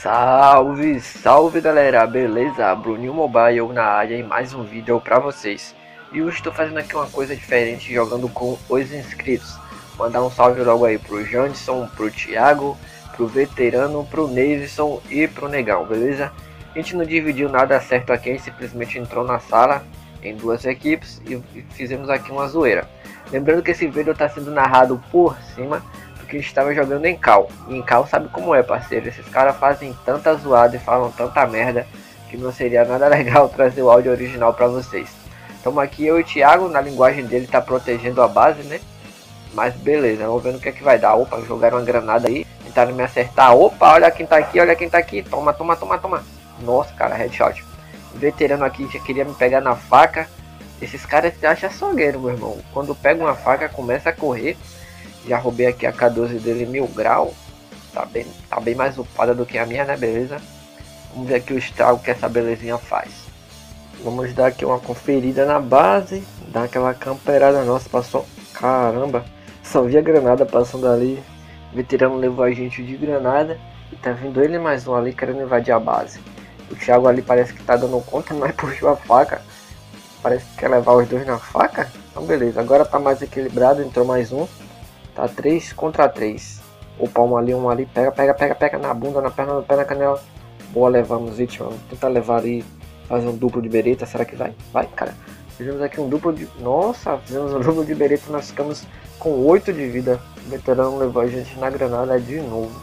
Salve, salve galera, beleza? Bruninho Mobile na área e mais um vídeo pra vocês. E hoje estou fazendo aqui uma coisa diferente, jogando com os inscritos. Mandar um salve logo aí pro Janderson, pro Thiago, pro Veterano, pro Neilson e pro Negão, beleza? A gente não dividiu nada certo aqui, a gente simplesmente entrou na sala em duas equipes e fizemos aqui uma zoeira. Lembrando que esse vídeo está sendo narrado por cima, que estava jogando em Cal. E em Cal sabe como é, parceiro. Esses caras fazem tanta zoada e falam tanta merda que não seria nada legal trazer o áudio original para vocês. Estamos aqui, eu e o Thiago, na linguagem dele tá protegendo a base, né? Mas beleza, vamos ver no que é que vai dar. Opa, jogaram uma granada aí, tentaram me acertar. Opa, olha quem tá aqui, olha quem tá aqui. Toma, toma, toma, toma. Nossa, cara, headshot. O veterano aqui já queria me pegar na faca. Esses caras se acham açougueiro, meu irmão. Quando pega uma faca, começa a correr. Já roubei aqui a K12 dele 1000 grau. Tá bem mais upada do que a minha, né? Beleza? Vamos ver aqui o estrago que essa belezinha faz. Vamos dar aqui uma conferida na base. Dar aquela camperada. Nossa, passou. Caramba! Só vi a granada passando ali. O veterano levou a gente de granada. E tá vindo ele mais um ali querendo invadir a base. O Thiago ali parece que tá dando conta, mas puxou a faca. Parece que quer levar os dois na faca. Então beleza, agora tá mais equilibrado. Entrou mais um. Tá 3 contra 3. Opa, um ali, pega, pega, pega, pega na bunda, na perna, no pé, na canela. Boa, levamos, vítima. Vamos tentar levar ali, fazer um duplo de bereta. Será que vai? Vai, cara. Fizemos aqui um duplo de... Nossa, fizemos um duplo de bereta. Nós ficamos com 8 de vida. O veterano levou a gente na granada de novo.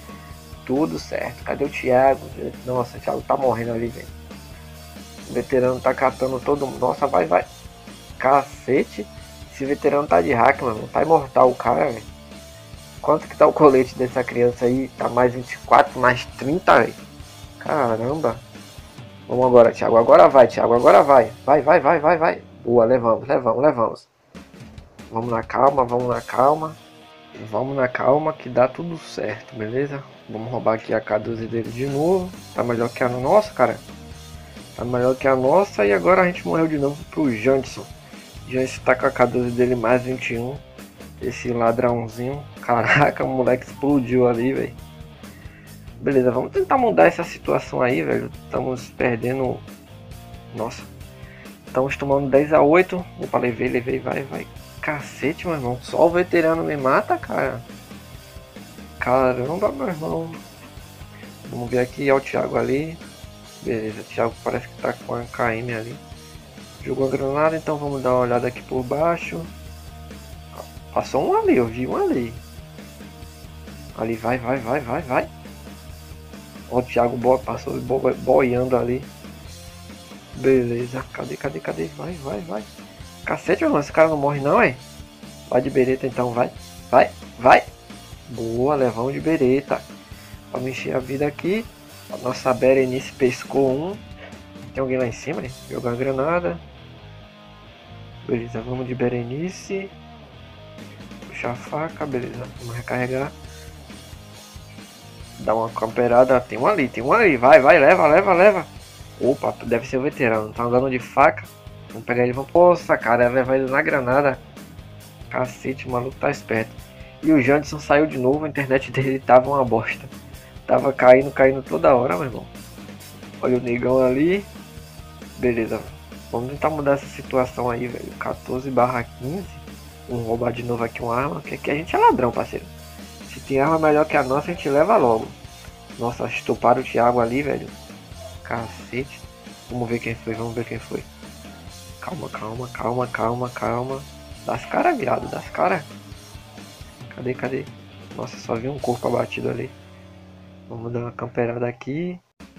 Tudo certo. Cadê o Thiago? Nossa, o Thiago tá morrendo ali, velho. O veterano tá catando todo mundo. Nossa, vai, vai. Cacete. Esse veterano tá de hack, mano. Tá imortal o cara, velho. Quanto que tá o colete dessa criança aí? Tá mais 24, mais 30, velho. Caramba. Vamos agora, Thiago. Agora vai, Thiago. Agora vai. Vai, vai, vai, vai, vai. Boa, levamos, levamos, levamos. Vamos na calma, vamos na calma. Vamos na calma que dá tudo certo, beleza? Vamos roubar aqui a K12 dele de novo. Tá melhor que a nossa, cara. Tá melhor que a nossa. E agora a gente morreu de novo pro Janderson. Já está com a K12 dele mais 21. Esse ladrãozinho. Caraca, o moleque explodiu ali, velho. Beleza, vamos tentar mudar essa situação aí, velho. Estamos perdendo. Nossa. Estamos tomando 10-8. Opa, levei, vai, vai. Cacete, meu irmão. Só o veterano me mata, cara. Caramba, meu irmão. Vamos ver aqui, ó, o Thiago ali. Beleza, o Thiago parece que tá com a KM ali. Jogou a granada, então vamos dar uma olhada aqui por baixo. Passou um ali, eu vi um ali. Ali, vai, vai, vai, vai, vai. Ó, o Thiago passou boiando ali. Beleza, cadê, cadê, cadê? Vai, vai, vai. Cacete, mano, esse cara não morre não, é? Vai de bereta então, vai. Vai, vai. Boa, levamos de bereta. Vamos encher a vida aqui. A nossa Berenice pescou um. Tem alguém lá em cima, né? Jogou a granada. Beleza, vamos de Berenice. Puxar a faca, beleza. Vamos recarregar. Dá uma camperada. Tem um ali, tem um ali. Vai, vai, leva, leva, leva. Opa, deve ser o veterano. Tá andando de faca. Vamos pegar ele, vamos. Poxa, cara, levar ele na granada. Cacete, o maluco tá esperto. E o Janderson saiu de novo. A internet dele tava uma bosta. Tava caindo, caindo toda hora, meu irmão. Olha o negão ali. Beleza. Vamos tentar mudar essa situação aí, velho. 14/15. Vamos roubar de novo aqui uma arma. Que aqui a gente é ladrão, parceiro. Se tem arma melhor que a nossa, a gente leva logo. Nossa, estuparam o Thiago ali, velho. Cacete. Vamos ver quem foi, vamos ver quem foi. Calma, calma, calma, calma, calma. Das caras, viado, das caras. Cadê, cadê? Nossa, só vi um corpo abatido ali. Vamos dar uma camperada aqui.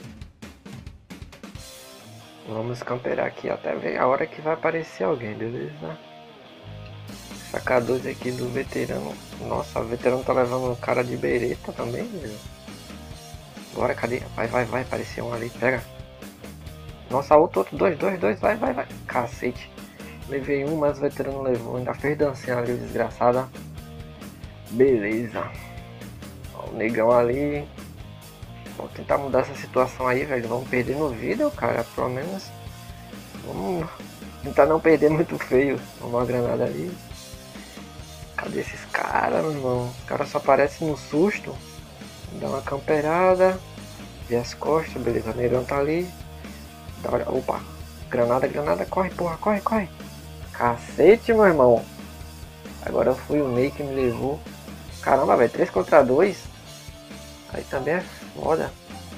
Vamos camperar aqui até ver a hora que vai aparecer alguém, beleza? Essa K12 aqui do veterano. Nossa, o veterano tá levando um cara de bereta também, velho. Bora, cadê? Vai, vai, vai, apareceu um ali, pega. Nossa, outro, dois, vai, vai, vai. Cacete. Levei um, mas o veterano levou. Ainda fez dancinha ali, desgraçada. Beleza. Ó, o negão ali. Vou tentar mudar essa situação aí, velho. Vamos perder no vídeo, cara. Pelo menos. Vamos tentar não perder muito feio. Vamos uma granada ali. Cadê esses caras, meu irmão? Os caras só aparecem no susto. Dá uma camperada. Vi as costas, beleza. O negão tá ali. Opa. Granada, granada. Corre, porra. Corre, corre. Cacete, meu irmão. Agora foi o Ney que me levou. Caramba, velho. 3 contra 2. Aí também é foda.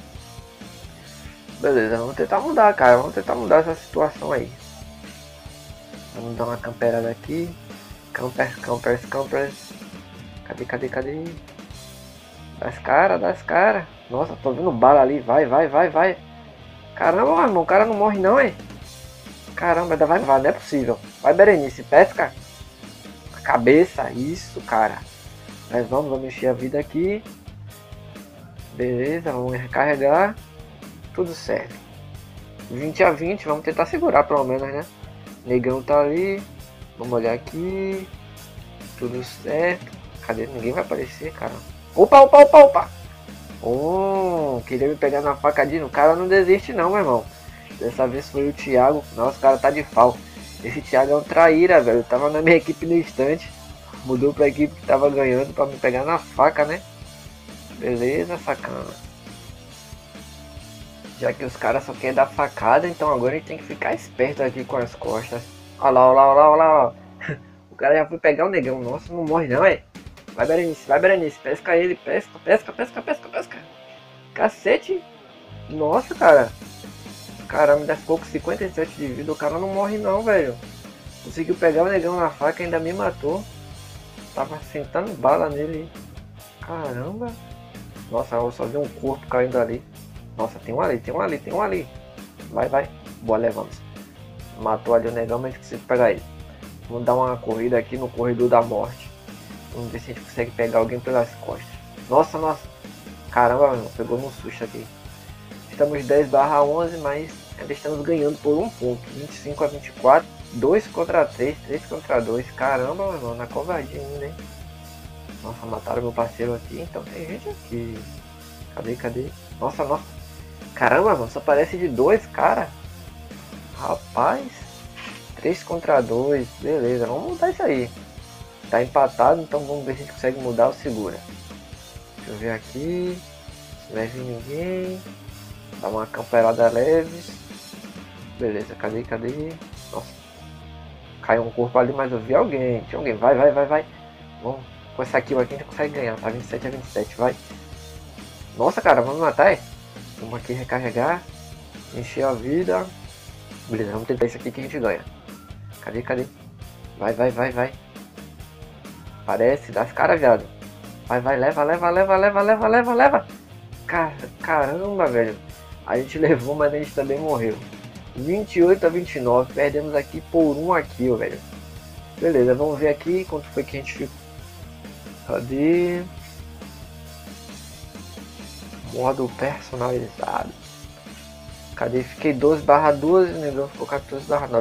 Beleza, vamos tentar mudar, cara. Vamos tentar mudar essa situação aí. Vamos dar uma camperada aqui. Campers. Cadê, cadê, cadê? Das caras. Nossa, tô vendo bala ali. Vai. Caramba, meu irmão, o cara não morre não, hein? Caramba, vai, não é possível. Vai, Berenice, pesca. A cabeça, isso, cara. Mas vamos encher a vida aqui. Beleza, vamos recarregar. Tudo certo. 20-20, vamos tentar segurar pelo menos, né? Negão tá ali. Vamos olhar aqui. Tudo certo. Cadê? Ninguém vai aparecer, cara. Opa! Queria me pegar na facadinha. O cara não desiste não, meu irmão. Dessa vez foi o Thiago. Nossa, o cara tá de pau. Esse Thiago é um traíra, velho. Tava na minha equipe no instante. Mudou pra equipe que tava ganhando pra me pegar na faca, né? Beleza, sacana. Já que os caras só querem dar facada, então agora a gente tem que ficar esperto aqui com as costas. Olha lá. O cara já foi pegar o negão. Nossa, não morre não, é? Vai, Berenice. Pesca ele. Pesca. Cacete. Nossa, cara. Caramba, ainda ficou com 57 de vida. O cara não morre não, velho. Conseguiu pegar o negão na faca e ainda me matou. Tava sentando bala nele. Caramba. Nossa, eu só vi um corpo caindo ali. Nossa, tem um ali. Vai. Boa, levamos. Matou ali o negão, mas esqueci de pegar ele. Vamos dar uma corrida aqui no corredor da morte. Vamos ver se a gente consegue pegar alguém pelas costas. Nossa. Caramba, meu, pegou no susto aqui. Estamos 10/11, mas ainda estamos ganhando por 1 ponto. 25-24. 2 contra 3 contra 2. Caramba, meu irmão, na covardia ainda, hein? Nossa, mataram meu parceiro aqui. Então tem gente aqui. Cadê? Nossa. Caramba, mano, só parece de 2, cara. Rapaz. 3 contra 2. Beleza, vamos mudar isso aí. Tá empatado, então vamos ver se a gente consegue mudar ou segura. Deixa eu ver aqui. Se não vai vir ninguém. Dá uma camperada leve. Beleza, cadê? Nossa. Caiu um corpo ali, mas eu vi alguém. Tinha alguém. Vai. Vamos. Com essa kill aqui a gente consegue ganhar. Tá 27-27, vai. Nossa, cara, vamos matar, é? Vamos aqui recarregar. Encher a vida. Beleza, vamos tentar isso aqui que a gente ganha. Cadê? Vai. Parece, dá as caras, viado. Vai, leva. Caramba, velho. A gente levou, mas a gente também morreu. 28-29, perdemos aqui por 1 kill, velho. Beleza, vamos ver aqui quanto foi que a gente ficou. Cadê? Modo personalizado. Cadê? Fiquei 12/12, o negão ficou 14/9.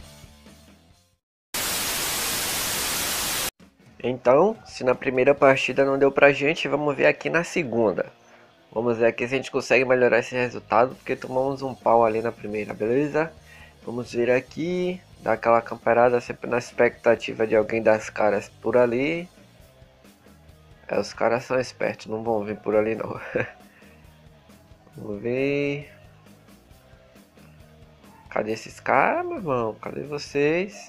Então, se na primeira partida não deu pra gente, vamos ver aqui na segunda. Vamos ver aqui se a gente consegue melhorar esse resultado, porque tomamos um pau ali na primeira, beleza? Vamos ver aqui, dar aquela camperada sempre na expectativa de alguém das caras por ali. Os caras são espertos, não vão vir por ali não. Vamos ver. Cadê esses caras, meu irmão? Cadê vocês?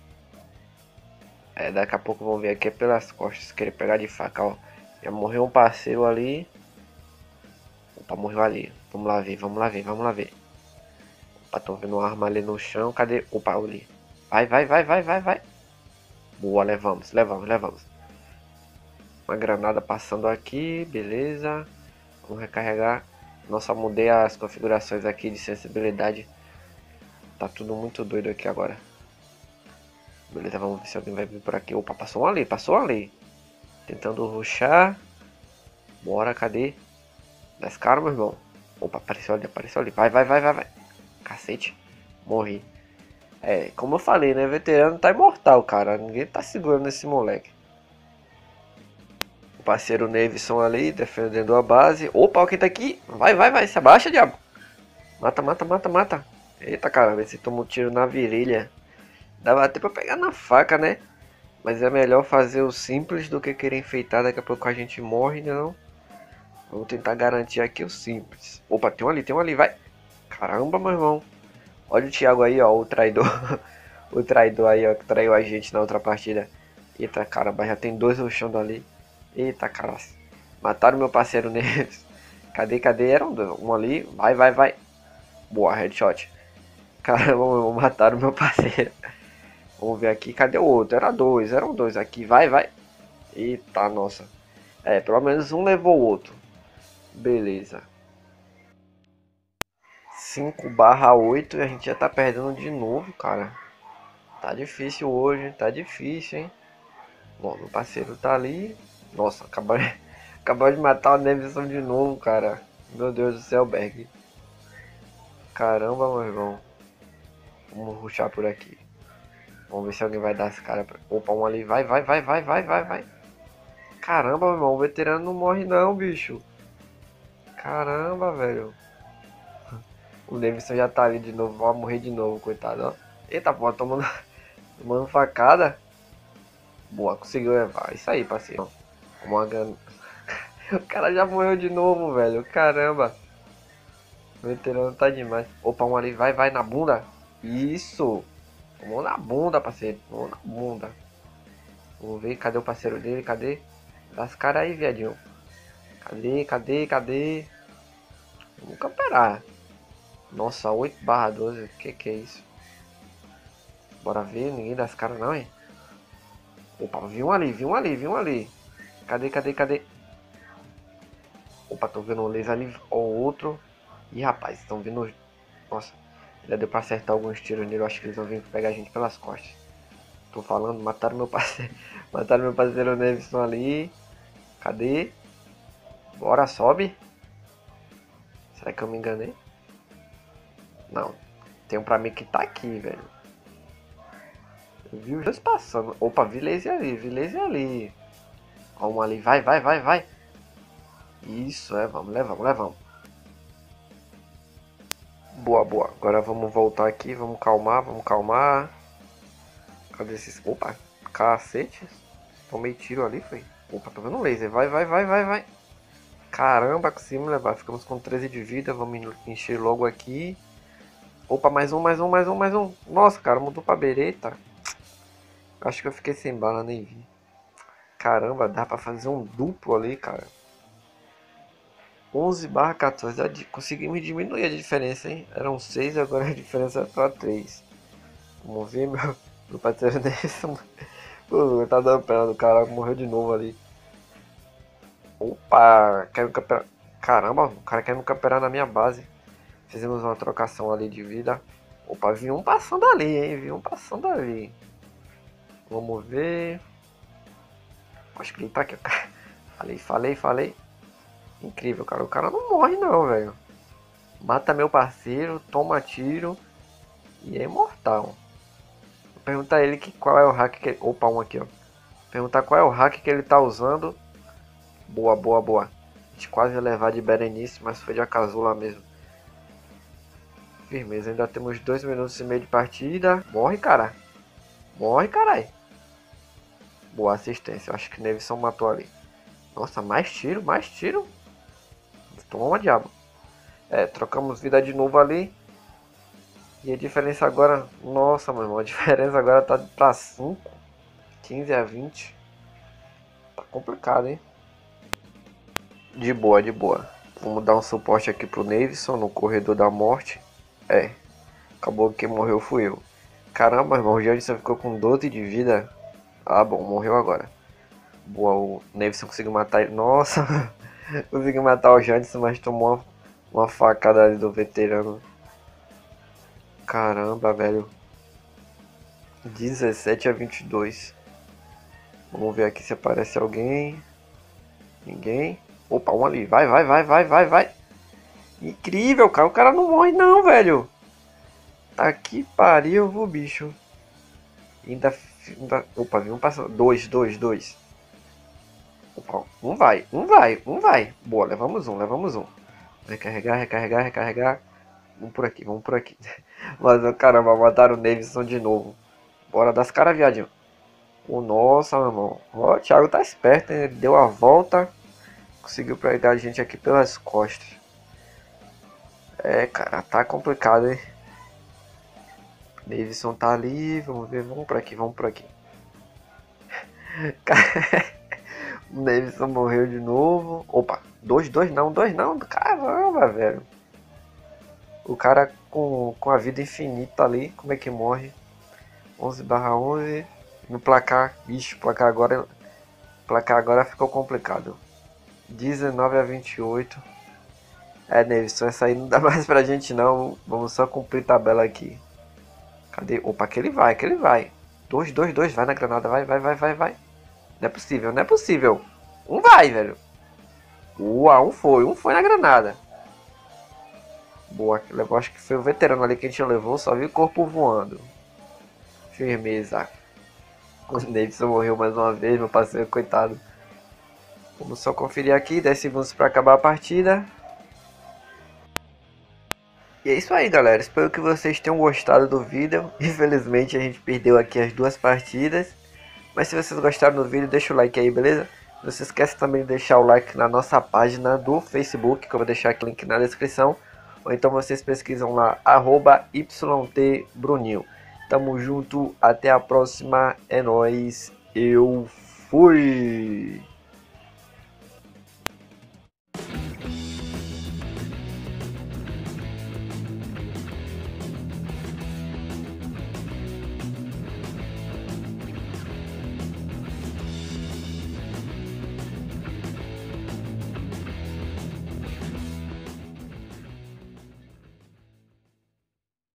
Daqui a pouco vão vir aqui pelas costas, querer pegar de faca, ó. Já morreu um parceiro ali. Opa, morreu ali. Vamos lá ver. Opa, tô vendo uma arma ali no chão. Cadê? Opa, ali. Vai. Boa, levamos. Uma granada passando aqui, beleza. Vamos recarregar. Nossa, mudei as configurações aqui de sensibilidade. Tá tudo muito doido aqui agora. Beleza, vamos ver se alguém vai vir por aqui. Opa, passou ali. Tentando rushar. Bora, cadê? Das caras, meu irmão. Opa, apareceu ali. Vai. Cacete. Morri. Como eu falei, né? Veterano tá imortal, cara. Ninguém tá segurando esse moleque. O parceiro Neveson ali, defendendo a base. Opa, alguém tá aqui. Vai. Se abaixa, diabo. Mata. Eita, caramba. Esse tomou um tiro na virilha. Dava até pra pegar na faca, né? Mas é melhor fazer o simples do que querer enfeitar. Daqui a pouco a gente morre, não. Vamos tentar garantir aqui o simples. Opa, tem um ali, vai. Caramba, meu irmão. Olha o Thiago aí, ó, o traidor. O traidor aí, ó, que traiu a gente na outra partida. Eita, caramba, já tem dois roxando ali. Eita, cara. Mataram meu parceiro neles. Cadê? Era um ali. Vai. Boa, headshot. Caramba, mataram meu parceiro. Vamos ver aqui, cadê o outro? Eram dois aqui. Vai. Eita, nossa. É, pelo menos um levou o outro. Beleza. 5/8 e a gente já tá perdendo de novo, cara. Tá difícil hoje, tá difícil, hein? Bom, meu parceiro tá ali. Nossa, acabou de matar o Neveson de novo, cara. Meu Deus do céu, Berg. Caramba, meu irmão. Vamos rushar por aqui. Vamos ver se alguém vai dar as caras. Opa, um ali. Vai. Caramba, meu irmão. O veterano não morre não, bicho. Caramba, velho. O Davidson já tá ali de novo. Vai morrer de novo, coitado, ó. Eita, pô, tomando facada. Boa, conseguiu levar. Isso aí, parceiro. O cara já morreu de novo, velho. Caramba. O veterano tá demais. Opa, um ali. Vai na bunda. Isso. Tomou na bunda, parceiro. Tomou na bunda. Vamos ver. Cadê o parceiro dele? Cadê? Dá as caras aí, viadinho. Cadê? Vamos camperar. Nossa, 8/12. Que é isso? Bora ver. Ninguém dá as caras não, hein? Opa, vi um ali. Cadê? Opa, tô vendo um laser ali. Ó, outro. Ih, rapaz, estão vindo. Nossa, já deu pra acertar alguns tiros nele. Eu acho que eles vão vir pegar a gente pelas costas. Tô falando, mataram meu parceiro. Mataram meu parceiro Neveson ali. Cadê? Bora, sobe. Será que eu me enganei? Não. Tem um pra mim que tá aqui, velho. Eu vi os dois passando. Opa, vi laser ali. Ó, um ali. Vai. Isso, levamos. Boa. Agora vamos voltar aqui. Vamos calmar. Cadê esses... Opa, cacete. Tomei tiro ali, foi. Opa, tô vendo um laser. Vai. Caramba, conseguimos levar. Ficamos com 13 de vida. Vamos encher logo aqui. Opa, mais um. Nossa, cara, mudou pra bereta. Acho que eu fiquei sem bala, nem vi. Caramba, dá pra fazer um duplo ali, cara. 11/14. Conseguimos diminuir a diferença, hein? Eram 6, agora a diferença é pra 3. Vamos ver, meu parceiro desse. Pô, tá dando pena do cara, morreu de novo ali. Opa, quero camperar. Caramba, o cara quer me camperar na minha base. Fizemos uma trocação ali de vida. Opa, vi um passando ali, hein? Vamos ver. Acho que ele tá aqui. Falei. Incrível, cara. O cara não morre não, velho. Mata meu parceiro, toma tiro e é imortal. Vou perguntar a ele qual é o hack que ele... Opa, um aqui, ó. Perguntar qual é o hack que ele tá usando. Boa. A gente quase ia levar de Berenice, mas foi de Akazula mesmo. Firmeza, ainda temos 2 minutos e meio de partida. Morre, cara. Carai. Boa assistência. Acho que Neveson matou ali. Nossa, mais tiro. Toma, diabo. É, trocamos vida de novo ali. E a diferença agora... Nossa, meu irmão. A diferença agora tá pra 5. 15/20. Tá complicado, hein? De boa. Vamos dar um suporte aqui pro Neveson no corredor da morte. É. Acabou que quem morreu fui eu. Caramba, irmão. O Janison ficou com 12 de vida. Ah, bom. Morreu agora. Boa. O Neveson conseguiu matar ele. Nossa. Conseguiu matar o Janison, mas tomou uma facada ali do veterano. Caramba, velho. 17/22. Vamos ver aqui se aparece alguém. Ninguém. Opa, um ali. Vai. Incrível, cara. O cara não morre não, velho. Tá que pariu, o bicho. Ainda... Opa, vi um passando. Dois. Opa, um vai. Boa, levamos um. Recarregar. Vamos por aqui. Mas, caramba, mataram o Neveson de novo. Bora das caras, viadinho. Nossa, meu irmão. Ó, o Thiago tá esperto, hein? Ele deu a volta. Conseguiu pegar a gente aqui pelas costas. É, cara, tá complicado, hein? Davidson tá ali, vamos ver, vamos por aqui, vamos por aqui. O Davidson morreu de novo. Opa, dois não, caramba, velho. O cara com a vida infinita ali, como é que morre? 11/11. No placar, ixi, placar agora ficou complicado. 19/28. É, Davidson, essa aí não dá mais pra gente não. Vamos só cumprir tabela aqui. Cadê? Opa, que ele vai, que ele vai. 2, vai na granada, vai. Não é possível, não é possível. Um vai, velho. Um foi na granada. Boa, levou, acho que foi o veterano ali que a gente levou, só viu o corpo voando. Firmeza. O Davidson morreu mais uma vez, meu parceiro, coitado. Vamos só conferir aqui, 10 segundos para acabar a partida. E é isso aí, galera. Espero que vocês tenham gostado do vídeo. Infelizmente a gente perdeu aqui as duas partidas. Mas se vocês gostaram do vídeo, deixa o like aí, beleza? Não se esqueça também de deixar o like na nossa página do Facebook, que eu vou deixar aqui o link na descrição. Ou então vocês pesquisam lá, @YTBruninho. Tamo junto, até a próxima, é nóis, eu fui!